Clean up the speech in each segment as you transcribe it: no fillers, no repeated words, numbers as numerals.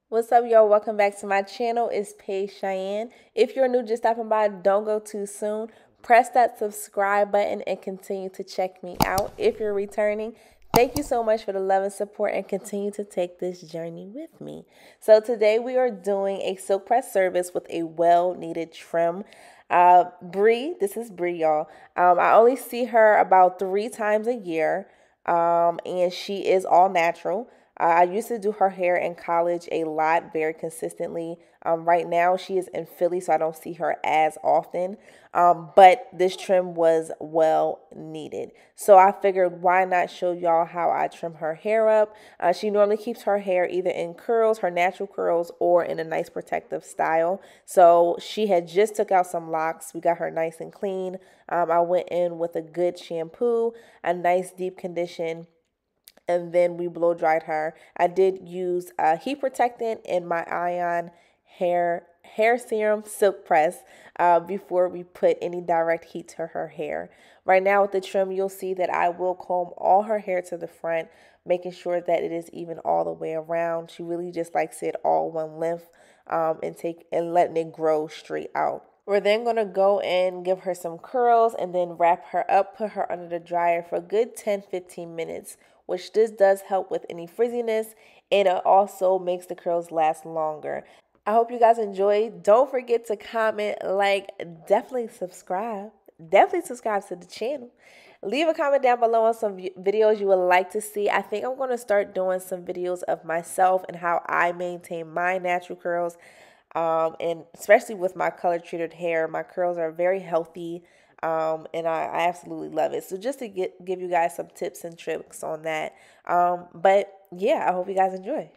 What's up, y'all? Welcome back to my channel. It's Paige Cheyenne. If you're new, just stopping by, don't go too soon. Press that subscribe button and continue to check me out. If you're returning, thank you so much for the love and support and continue to take this journey with me. So today we are doing a silk press service with a well-needed trim. Bree, this is Bree, y'all. I only see her about 3 times a year, and she is all natural. I used to do her hair in college a lot, very consistently. Right now, she is in Philly, so I don't see her as often. But this trim was well needed. So I figured, why not show y'all how I trim her hair up? She normally keeps her hair either in curls, her natural curls, or in a nice protective style. So she had just took out some locks. We got her nice and clean. I went in with a good shampoo, a nice deep condition, and then we blow dried her. I did use a heat protectant in my Ion hair serum silk press before we put any direct heat to her hair. Right now with the trim, you'll see that I will comb all her hair to the front, making sure that it is even all the way around. She really just likes it all one length and letting it grow straight out. We're then going to go and give her some curls and then wrap her up, put her under the dryer for a good 10-15 minutes, which this does help with any frizziness, and it also makes the curls last longer. I hope you guys enjoyed. Don't forget to comment, like, definitely subscribe. Definitely subscribe to the channel. Leave a comment down below on some videos you would like to see. I think I'm going to start doing some videos of myself and how I maintain my natural curls. And especially with my color treated hair, my curls are very healthy, and I absolutely love it. So just to give you guys some tips and tricks on that. But yeah, I hope you guys enjoy.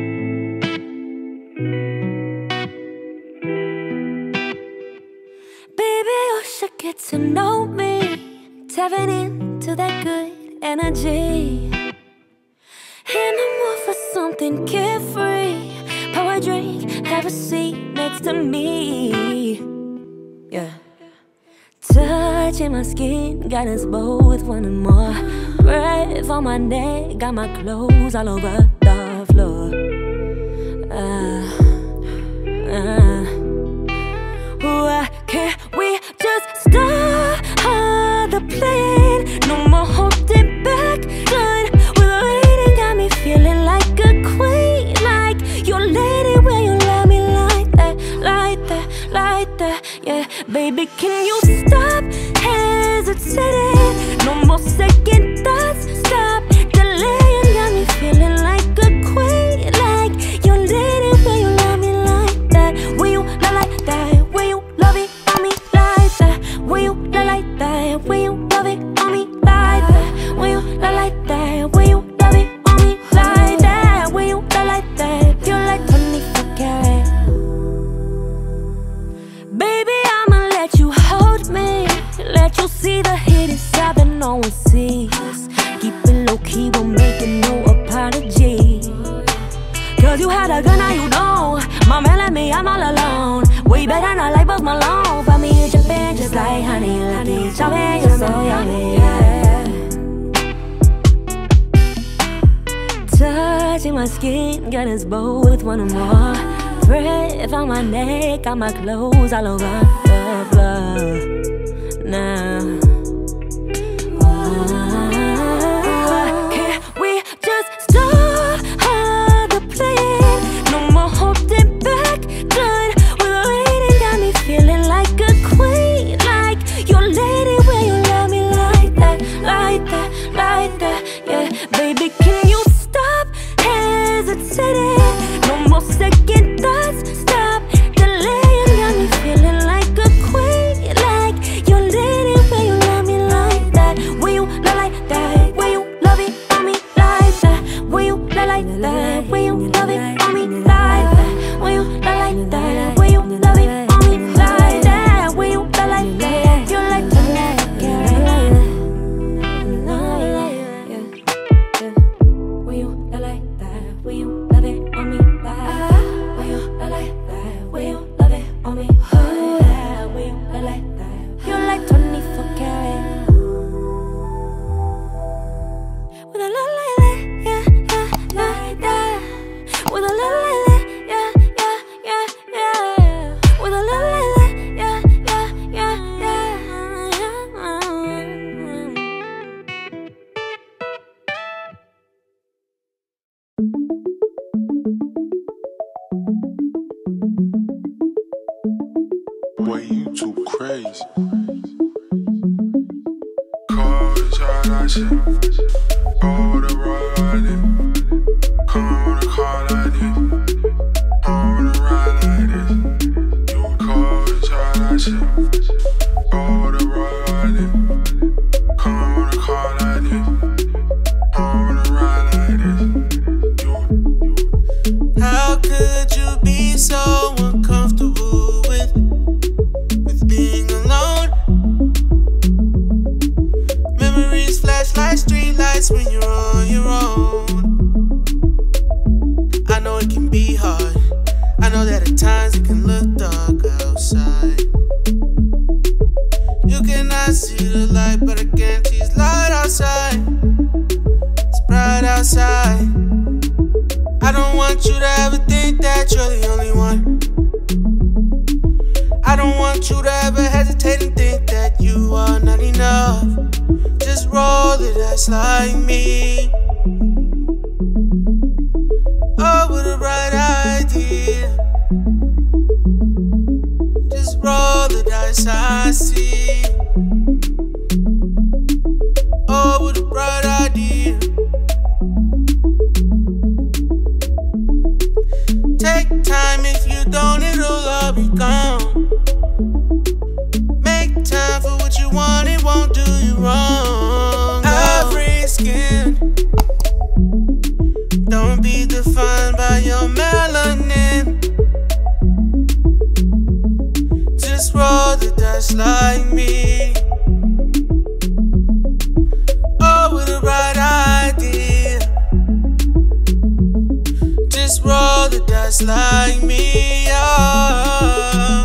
Baby, you should get to know me, tapping into that good energy. In the mood for something carefree. Pour a drink, have a seat next to me. Yeah. Touching my skin, got us both wanting more. Breath on my neck, got my clothes all over the floor. Why can't we just start the plan? No more holding back. Done with waiting, got me feeling like a queen. Like your lady, will you love me like that? Like that, like that, yeah. Baby, can you stop hesitating? No more second thoughts, stop delaying. Got me feeling like a queen. Like your lady, will you love me like that? Will you love like that? Will you love it on me like that? Will you love like that? Will you love it on me like that? Will you love like that? Will you love it on me like that? Will you love like that? You're like 24 karat. Baby, I'ma let you hold me, let you see the hidden side that no one sees. Keep it low key, we'll make it no apology. Cause you had a gun, now you don't. My man like me, I'm all alone. Way better not like Post Malone. Find me in Japan just like honey, like it. Shopping, you're so yummy, yeah. Touching my skin, got us both wanting more. Breath on my neck, got my clothes all over the floor. Now can't we just start the plan? No more holding back. Done with waiting, got me feeling like a queen. Like your lady, will you love me like that? Like that, like that, yeah. Baby, can you stop hesitating? No more second thoughts, stop delaying. Got me feeling like a queen. Like your lady, Boy, you too crazy. Call the child, I shit. Call the ride. Come on, call like this. I wanna ride like this. You call the child, I shit. Call the ride. Come on, call like this. I wanna ride like this. How could you be so uncomfortable with being alone? Memories flash like streetlights when you're on your own. I know it can be hard. I know that at times it can look dark outside. You cannot see the light, but I guarantee it's light outside. It's bright outside. I don't want you to ever think that you're the only one. I don't want you to ever hesitate and think that you are not enough. Just roll the dice like me. Oh, what a bright idea. Just roll the dice, I see. Oh, what a bright idea. Take time, if you don't, it'll all be gone. Make time for what you want, it won't do you wrong. Every skin, don't be defined by your melanin. Just roll the dice like me. Oh, what a bright idea. Just roll the dice like me, oh.